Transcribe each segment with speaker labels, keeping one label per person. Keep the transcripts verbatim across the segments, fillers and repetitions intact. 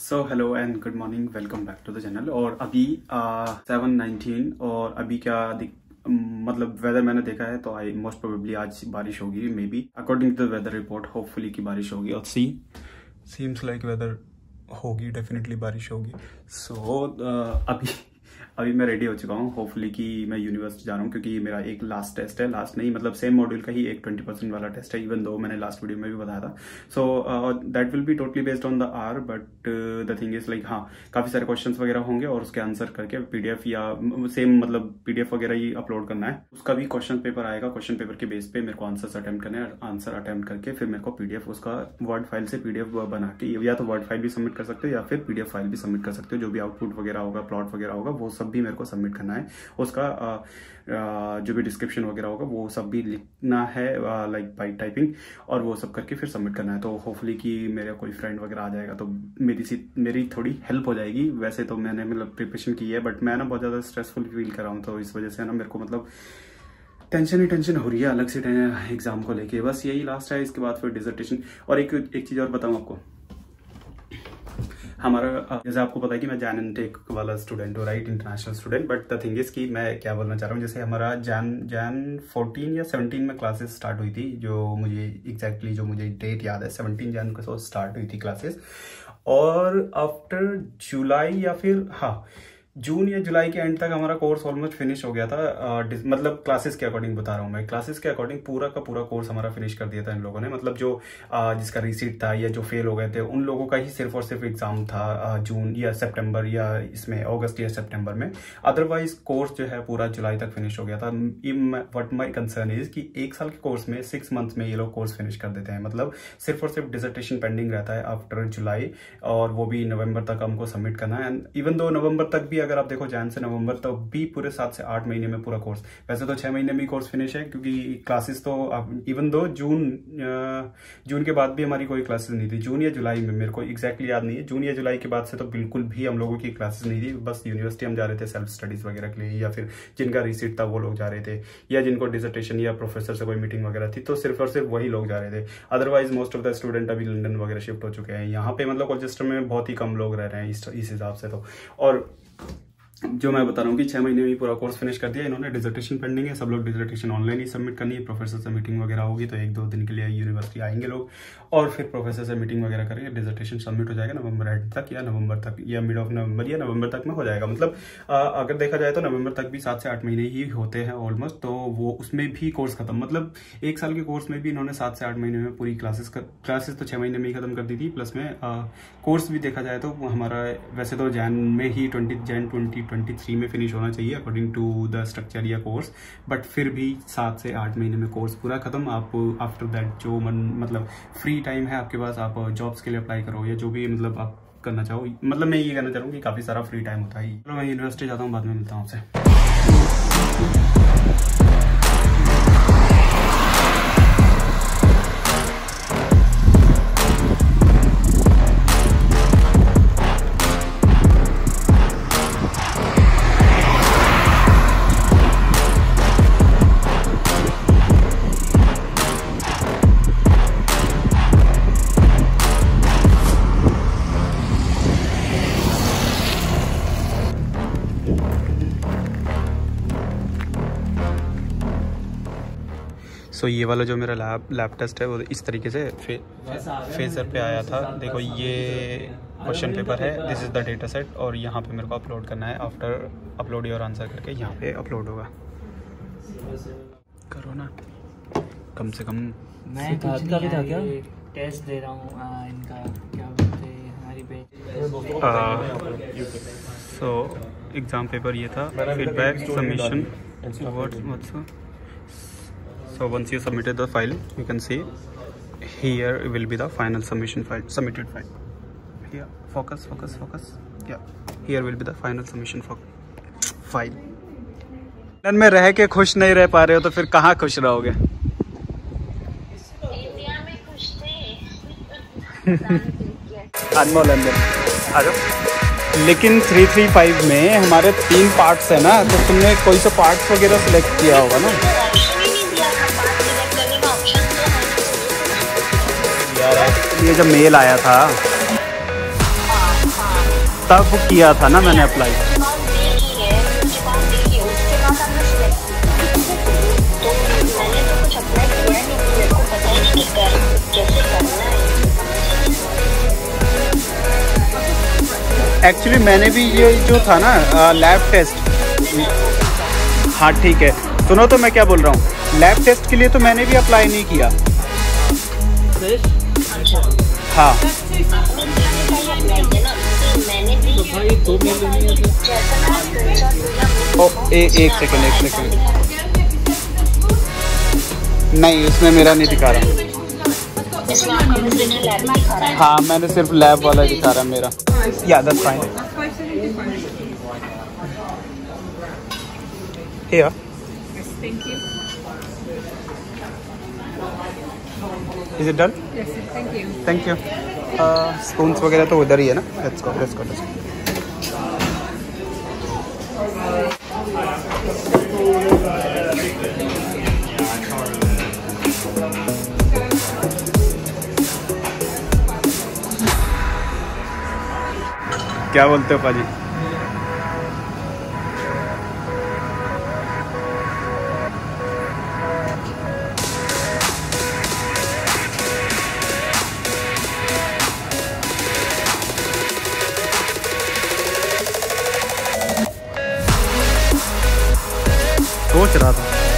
Speaker 1: So hello and good morning, welcome back to the channel. और अभी seven nineteen और अभी क्या मतलब वेदर मैंने देखा है तो आई मोस्ट प्रोबेबली आज बारिश होगी, maybe according to the weather report hopefully की बारिश होगी। और सी सीम्स लाइक वेदर होगी, डेफिनेटली बारिश होगी। सो so, uh, अभी अभी मैं रेडी हो चुका हूँ होपफुली कि मैं यूनिवर्सिटी जा रहा हूँ, क्योंकि मेरा एक लास्ट टेस्ट है, लास्ट नहीं मतलब सेम मॉड्यूल का ही एक ट्वेंटी परसेंट वाला टेस्ट है, इवन दो मैंने लास्ट वीडियो में भी बताया था। So that will be totally based on the R, but the thing is like हाँ काफी सारे क्वेश्चंस वगैरह होंगे और उसके आंसर करके पीडीएफ या सेम मतलब पीडीएफ वगैरह ही अपलोड करना है। उसका भी क्वेश्चन पेपर आएगा, क्वेश्चन पेपर के बेस पे मेरे को आंसर अटेम्प्ट करने हैं, आंसर अटेम्प्ट करके फिर मेरे को पीडीएफ उसका वर्ड फाइल से पीडीएफ बना के या तो वर्ड फाइल भी सबमिट कर सकते हो या फिर पीडीएफ फाइल भी सबमिट कर सकते हो। जो भी आउटपुट वगैरह होगा, प्लॉट वगैरह होगा, वो सब भी मेरे को सबमिट करना है। उसका आ, आ, जो भी डिस्क्रिप्शन वगैरह होगा वो सब भी लिखना है लाइक बाय टाइपिंग, और वो सब करके फिर सबमिट करना है। तो होपफुली कि मेरा कोई फ्रेंड वगैरह आ जाएगा तो मेरी सी मेरी थोड़ी हेल्प हो जाएगी। वैसे तो मैंने मतलब प्रिपरेशन की है, बट मैं ना बहुत ज़्यादा स्ट्रेसफुल फील कर रहा हूँ, तो इस वजह से ना मेरे को मतलब टेंशन ही टेंशन हो रही है अलग से एग्जाम को लेके। बस यही लास्ट है, इसके बाद फिर डिसर्टेशन। और एक एक चीज़ और बताऊँ आपको, हमारा जैसे आपको पता है कि मैं जैन एंड टेक वाला स्टूडेंट हूँ, right, international student. But the thing is कि मैं क्या बोलना चाह रहा हूँ, जैसे हमारा जैन जैन फोर्टीन या सेवनटीन में क्लासेस स्टार्ट हुई थी, जो मुझे एग्जैक्टली exactly जो मुझे डेट याद है सेवनटीन जैन को स्टार्ट हुई थी क्लासेस, और आफ्टर जुलाई या फिर हाँ जून या जुलाई के एंड तक हमारा कोर्स ऑलमोस्ट फिनिश हो गया था। आ, मतलब क्लासेस के अकॉर्डिंग बता रहा हूँ मैं, क्लासेस के अकॉर्डिंग पूरा का पूरा कोर्स हमारा फिनिश कर दिया था इन लोगों ने। मतलब जो आ, जिसका रिसीट था या जो फेल हो गए थे उन लोगों का ही सिर्फ और सिर्फ एग्जाम था आ, जून या सितंबर या इसमें अगस्त या सितंबर में। अदरवाइज कोर्स जो है पूरा जुलाई तक फिनिश हो गया था। व्हाट माय कंसर्न इज कि एक साल के कोर्स में सिक्स मंथ में ये लोग कोर्स फिनिश कर देते हैं। मतलब सिर्फ और सिर्फ डिसर्टेशन पेंडिंग रहता है आफ्टर जुलाई, और वो भी नवंबर तक हमको सबमिट करना है। एंड इवन दो नवंबर तक भी अगर आप देखो जैन से नवंबर तक भी पूरे सात से आठ महीने में पूरा कोर्स, वैसे तो छह महीने में कोर्स फिनिश है, क्योंकि क्लासेस तो इवन दो जून जून के बाद भी हमारी कोई क्लासेस नहीं थी। जून या जुलाई में मेरे को एग्जैक्टली याद नहीं है, जून या जुलाई के बाद से तो बिल्कुल भी हम लोगों की क्लासेस नहीं थी। बस यूनिवर्सिटी हम जा रहे थे सेल्फ स्टडीज वगैरह के लिए, या फिर जिनका रिसीट था वो लोग जा रहे थे, या जिनको डिसर्टेशन या प्रोफेसर से कोई मीटिंग वगैरह थी तो सिर्फ और सिर्फ वही लोग जा रहे थे। Otherwise most of the student अभी लंदन वगैरह शिफ्ट हो चुके हैं। यहाँ पे मतलब कोलचेस्टर में बहुत ही कम लोग रह रहे हैं इस हिसाब से तो। और जो मैं बता रहा हूँ कि छह महीने में पूरा कोर्स फिनिश कर दिया इन्होंने। डिसर्टेशन पेंडिंग है, सब लोग डिसर्टेशन ऑनलाइन ही सबमिट करनी है। प्रोफेसर से मीटिंग वगैरह होगी तो एक दो दिन के लिए यूनिवर्सिटी आएंगे लोग, और फिर प्रोफेसर से मीटिंग वगैरह करेंगे। डिसर्टेशन सबमिट हो जाएगा नवंबर एंड तक या नवंबर तक या मिड ऑफ नवंबर या नवंबर तक में हो जाएगा। मतलब आ, अगर देखा जाए तो नवंबर तक भी सात से आठ महीने ही होते हैं ऑलमोस्ट, तो वो उसमें भी कोर्स खत्म। मतलब एक साल के कोर्स में भी इन्होंने सात से आठ महीने में पूरी क्लासेस क्लासेस तो छह महीने में ही खत्म कर दी थी। प्लस में कोर्स भी देखा जाए तो हमारा वैसे तो जैन में ही twenty Jan twenty twenty three में फिनिश होना चाहिए अकॉर्डिंग टू द स्ट्रक्चर या कोर्स, बट फिर भी सात से आठ महीने में कोर्स पूरा खत्म। आप आफ्टर दैट जो मन मतलब फ्री टाइम है आपके पास, आप जॉब्स के लिए अप्लाई करो या जो भी मतलब आप करना चाहो। मतलब मैं ये कहना चाह रहा हूँ कि काफी सारा फ्री टाइम होता है। चलो मैं यूनिवर्सिटी जाता हूँ, बाद में मिलता हूँ आपसे। सो so, ये वाला जो मेरा लैब लैब टेस्ट है वो इस तरीके से फे, फेजर पे आया था। देखो ये क्वेश्चन पेपर है, this is the data set, और यहाँ पे मेरे को अपलोड करना है। आफ्टर अपलोड योर आंसर करके यहाँ पे अपलोड होगा। करो ना कम से कम।
Speaker 2: मैं कुछ का भी था क्या टेस्ट दे रहा हूँ इनका, क्या बोलते हैं हमारी पेज।
Speaker 1: सो एग्ज़ाम पेपर ये था, feedback submission what's. So once you submitted the file, you can see here will be the final submission file, submitted file. Here, focus, focus, focus. Yeah, here will be the final submission file. London में रह के खुश नहीं रह पा रहे हो तो फिर कहाँ खुश रहोगे? इंडिया में खुश थे। अनमोल लंदन आ जाओ। लेकिन थ्री थ्री फाइव में हमारे तीन पार्ट्स है ना, तो तुमने कोई सा पार्ट्स वगैरह सिलेक्ट किया होगा ना? ये जब मेल आया था तब किया था ना मैंने अप्लाई। एक्चुअली मैंने भी ये जो था ना लैब टेस्ट, हाँ ठीक है सुनो तो मैं क्या बोल रहा हूँ, लैब टेस्ट के लिए तो मैंने भी अप्लाई नहीं किया। हाँ ओ, ए, एक सेकंड एक सेकंड नहीं उसमें मेरा नहीं दिखा रहा। हाँ मैंने सिर्फ लैब वाला दिखा रहा मेरा। Yeah that's fine. Here.
Speaker 3: Yes, thank you.
Speaker 1: Is it done?
Speaker 3: Yes, thank you.
Speaker 1: Thank you. Spoons uh, वगैरह तो उधर ही है ना। Let's go, let's go, let's go. क्या बोलते हो पाजी? सोच रहा था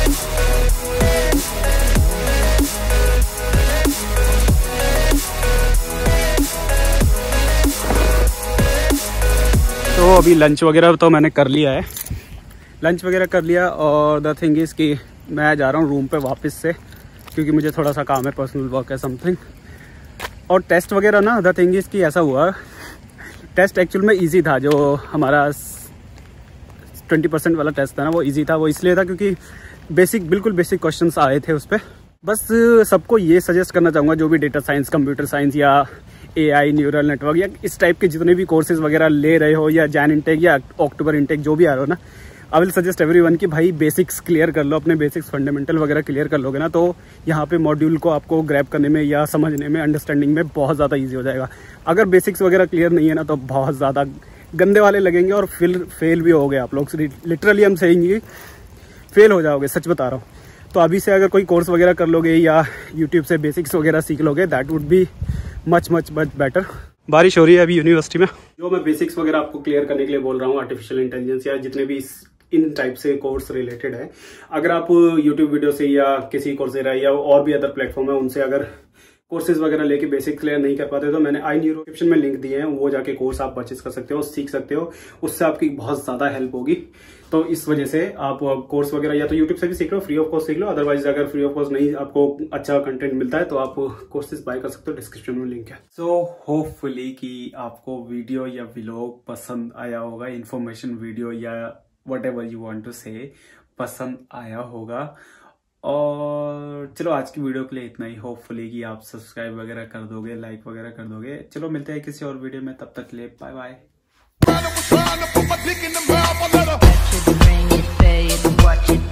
Speaker 1: तो अभी लंच वगैरह तो मैंने कर लिया है, लंच वगैरह कर लिया और द थिंग इज़ कि मैं जा रहा हूँ रूम पे वापस से, क्योंकि मुझे थोड़ा सा काम है, पर्सनल वर्क है समथिंग। और टेस्ट वगैरह ना द थिंग इज़ कि ऐसा हुआ, टेस्ट एक्चुअल में इजी था, जो हमारा ट्वेंटी परसेंट वाला टेस्ट था ना वो इजी था। वो इसलिए था क्योंकि बेसिक बिल्कुल बेसिक क्वेश्चंस आए थे उस पर। बस सबको ये सजेस्ट करना चाहूँगा जो भी डेटा साइंस, कंप्यूटर साइंस या एआई, न्यूरल नेटवर्क या इस टाइप के जितने भी कोर्सेज वगैरह ले रहे हो, या जैन इनटेक या अक्टूबर इनटेक जो भी आ रहे हो ना, आई विल सजेस्ट एवरीवन कि भाई बेसिक्स क्लियर कर लो, अपने बेसिक्स फंडामेंटल वगैरह क्लियर कर लोगे ना तो यहाँ पे मॉड्यूल को आपको ग्रैब करने में या समझने में, अंडरस्टैंडिंग में बहुत ज़्यादा ईजी हो जाएगा। अगर बेसिक्स वगैरह क्लियर नहीं है ना तो बहुत ज़्यादा गंदे वाले लगेंगे और फिर फेल भी हो गए आप लोग। लिटरली हम सेइंग फेल हो जाओगे, सच बता रहा हूँ। तो अभी से अगर कोई कोर्स वगैरह कर लोगे या यूट्यूब से बेसिक्स वगैरह सीख लोगे, that would be much much much better. बारिश हो रही है अभी यूनिवर्सिटी में। जो मैं बेसिक्स वगैरह आपको क्लियर करने के लिए बोल रहा हूँ, आर्टिफिशियल इंटेलिजेंस या जितने भी इन टाइप से कोर्स रिलेटेड है, अगर आप यूट्यूब वीडियो से या किसी कोर्सेरा या और भी अदर प्लेटफॉर्म है उनसे अगर कोर्सेज वगैरह लेके बेसिक क्लियर नहीं कर पाते तो मैंने आई न्यूरो डिस्क्रिप्शन में लिंक दिए हैं, वो जाके कोर्स आप परचेज कर सकते हो, सीख सकते हो, उससे आपकी बहुत ज्यादा हेल्प होगी। तो इस वजह से आप कोर्स वगैरह या तो यूट्यूब से भी सीख लो, फ्री ऑफ कॉस्ट सीख लो, अदरवाइज अगर फ्री ऑफ कॉस्ट नहीं आपको अच्छा कंटेंट मिलता है तो आप कोर्सेज बाय कर सकते हो, डिस्क्रिप्शन में लिंक है। सो होपफुली कि आपको वीडियो या व्लॉग पसंद आया होगा, इन्फॉर्मेशन वीडियो या whatever you want to say पसंद आया होगा। और चलो आज की वीडियो के लिए इतना ही। होपफुली कि आप सब्सक्राइब वगैरह कर दोगे, लाइक वगैरह कर दोगे। चलो मिलते हैं किसी और वीडियो में, तब तक के लिए बाय बाय।